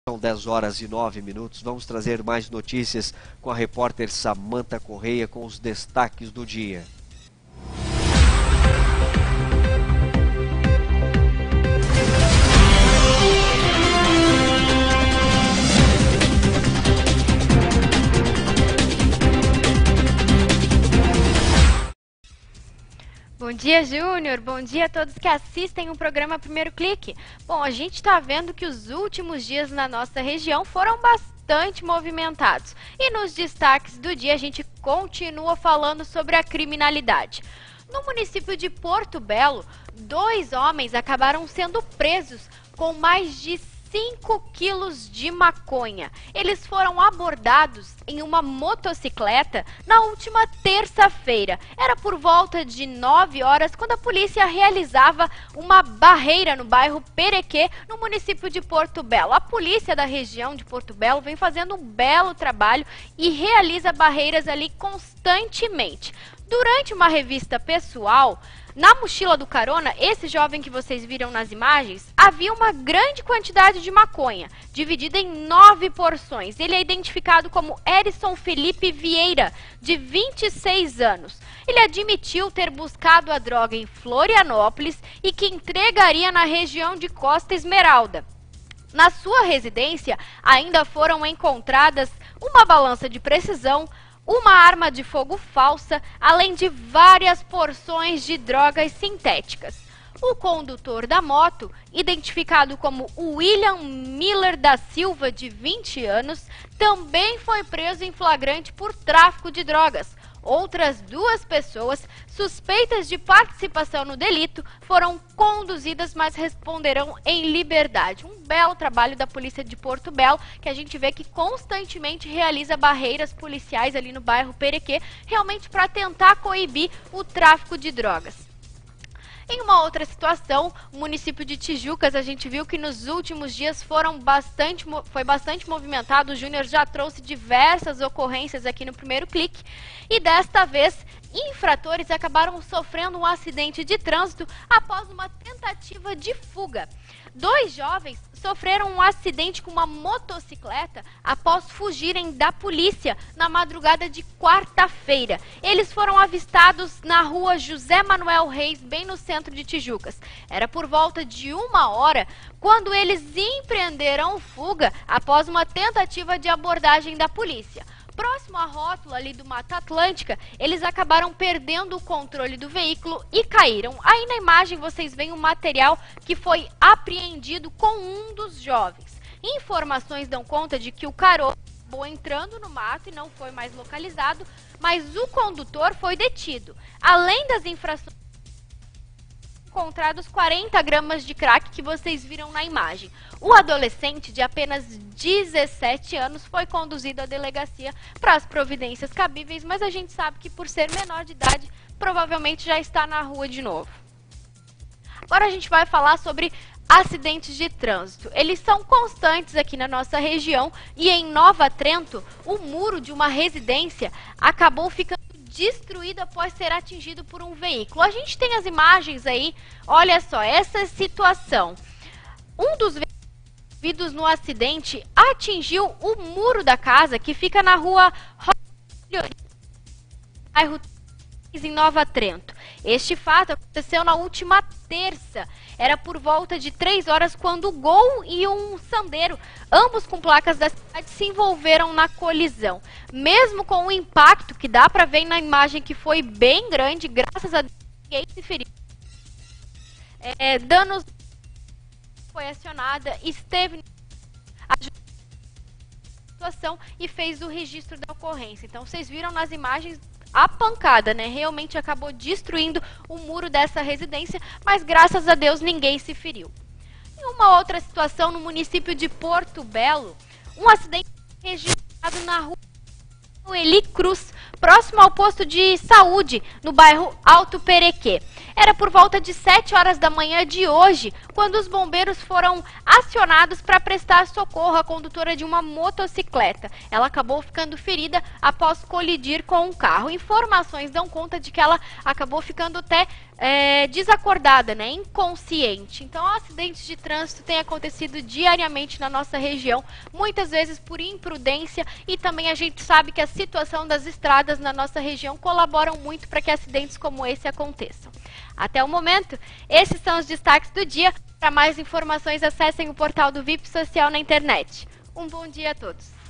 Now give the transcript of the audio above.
São 10 horas e 9 minutos. Vamos trazer mais notícias com a repórter Samanta Correia com os destaques do dia. Bom dia, Júnior. Bom dia a todos que assistem o programa Primeiro Clique. Bom, a gente está vendo que os últimos dias na nossa região foram bastante movimentados. E nos destaques do dia a gente continua falando sobre a criminalidade. No município de Porto Belo, 2 homens acabaram sendo presos com mais de 5 quilos de maconha. Eles foram abordados em uma motocicleta na última terça-feira. Era por volta de 9 horas quando a polícia realizava uma barreira no bairro Perequê, no município de Porto Belo. A polícia da região de Porto Belo vem fazendo um belo trabalho e realiza barreiras ali constantemente. Durante uma revista pessoal, na mochila do carona, esse jovem que vocês viram nas imagens, havia uma grande quantidade de maconha, dividida em 9 porções. Ele é identificado como Erison Felipe Vieira, de 26 anos. Ele admitiu ter buscado a droga em Florianópolis e que entregaria na região de Costa Esmeralda. Na sua residência, ainda foram encontradas uma balança de precisão, uma arma de fogo falsa, além de várias porções de drogas sintéticas. O condutor da moto, identificado como William Miller da Silva, de 20 anos, também foi preso em flagrante por tráfico de drogas. Outras 2 pessoas suspeitas de participação no delito foram conduzidas, mas responderão em liberdade. Um belo trabalho da polícia de Porto Belo, que a gente vê que constantemente realiza barreiras policiais ali no bairro Perequê, realmente para tentar coibir o tráfico de drogas. Em uma outra situação, o município de Tijucas, a gente viu que nos últimos dias foi bastante movimentado. O Júnior já trouxe diversas ocorrências aqui no Primeiro Clique. E desta vez, infratores acabaram sofrendo um acidente de trânsito após uma tentativa de fuga. 2 jovens sofreram um acidente com uma motocicleta após fugirem da polícia na madrugada de quarta-feira. Eles foram avistados na rua José Manuel Reis, bem no centro de Tijucas. Era por volta de 1 hora quando eles empreenderam fuga após uma tentativa de abordagem da polícia. Próximo à rótula ali do Mata Atlântica, eles acabaram perdendo o controle do veículo e caíram. Aí na imagem vocês veem o material que foi apreendido com um dos jovens. Informações dão conta de que o caroço acabou entrando no mato e não foi mais localizado, mas o condutor foi detido. Além das infrações, encontrados 40 gramas de crack que vocês viram na imagem. O adolescente de apenas 17 anos foi conduzido à delegacia para as providências cabíveis, mas a gente sabe que por ser menor de idade, provavelmente já está na rua de novo. Agora a gente vai falar sobre acidentes de trânsito. Eles são constantes aqui na nossa região e em Nova Trento, o muro de uma residência acabou ficando destruído após ser atingido por um veículo. A gente tem as imagens aí, olha só, essa situação. Um dos veículos no acidente atingiu o muro da casa que fica na rua bairro em Nova Trento. Este fato aconteceu na última terça. Era por volta de 3 horas quando o Gol e um Sandero, ambos com placas da cidade, se envolveram na colisão. Mesmo com o impacto que dá para ver na imagem que foi bem grande, graças a Deus ninguém se feriu. Danos foi acionada, esteve a situação e fez o registro da ocorrência. Então vocês viram nas imagens a pancada, né? Realmente acabou destruindo o muro dessa residência, mas graças a Deus ninguém se feriu. Em uma outra situação, no município de Porto Belo, um acidente registrado na rua Eli Cruz, próximo ao posto de saúde, no bairro Alto Perequê. Era por volta de 7 horas da manhã de hoje, quando os bombeiros foram acionados para prestar socorro à condutora de uma motocicleta. Ela acabou ficando ferida após colidir com um carro. Informações dão conta de que ela acabou ficando até desacordada, né, inconsciente. Então, acidentes de trânsito têm acontecido diariamente na nossa região, muitas vezes por imprudência, e também a gente sabe que a situação das estradas na nossa região colaboram muito para que acidentes como esse aconteçam. Até o momento, esses são os destaques do dia. Para mais informações, acessem o portal do VIP Social na internet. Um bom dia a todos.